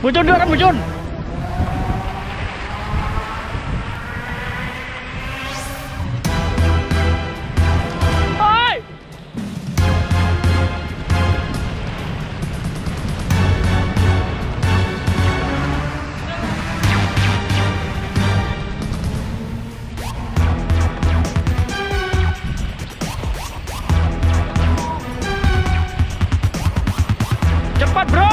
Bucun dulu kan bucun. Hai. Cepat bro.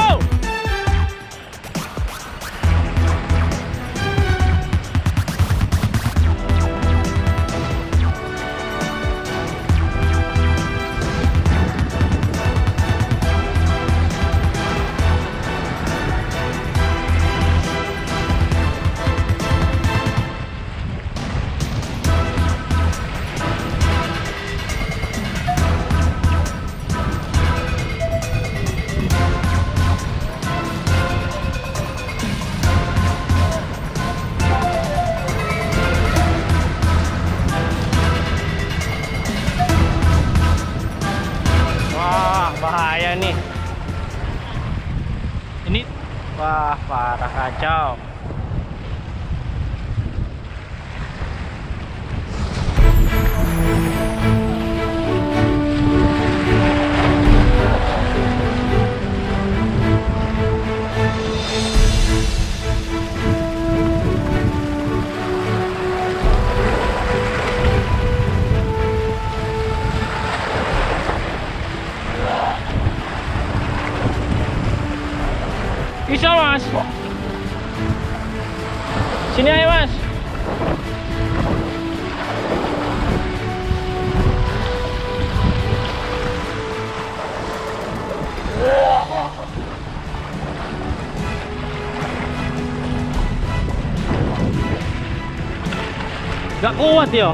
Bahaya nih. Ini wah parah kacau. Bisa mas, sini aja mas. Gak kuat ya.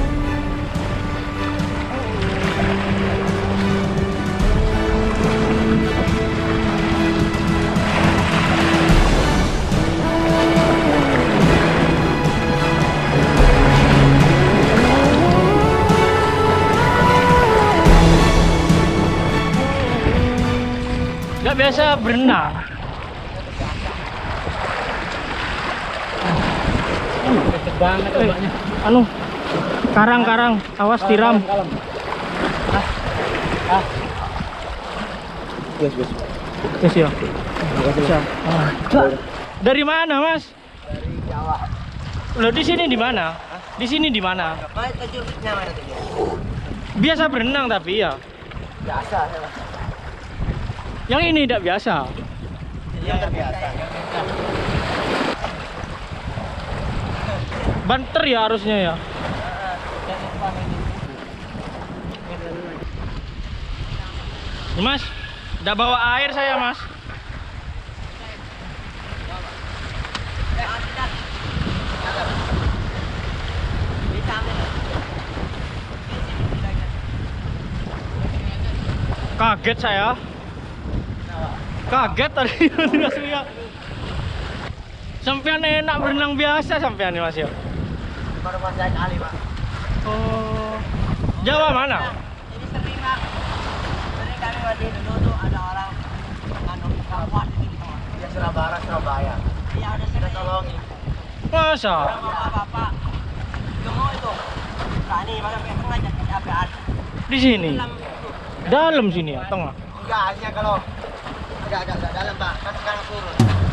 Gak biasa berenang. Deket banget ombaknya. Anu, karang-karang, awas tiram. Yes. Yes ya. Bisa. Dari mana mas? Dari Jawa. Loh di sini di mana? Di sini di mana? Tajurnya mana tuh? Biasa berenang tapi ya. Biasa ya. Yang ini tidak biasa. Yang terbiasa. Banter ya harusnya ya. Mas, udah bawa air saya mas. Kaget saya. Kaget tadi mas ya. Sampean enak berenang biasa sampean mas ya. Baru masuk kali pak. Oh, Jawa mana? Ini sering pak. Sering kami waktu dulu tuh ada orang anu kawan di sini semua. Ya Surabaya. Iya udah sering tolongin. Masa? Bapak. Gemuk itu. Berani masa pengen ngajak ke APR. Di sini. Dalam sini ya, tengah. Enggak, hanya kalau agak dalam pak, kan sekarang turun.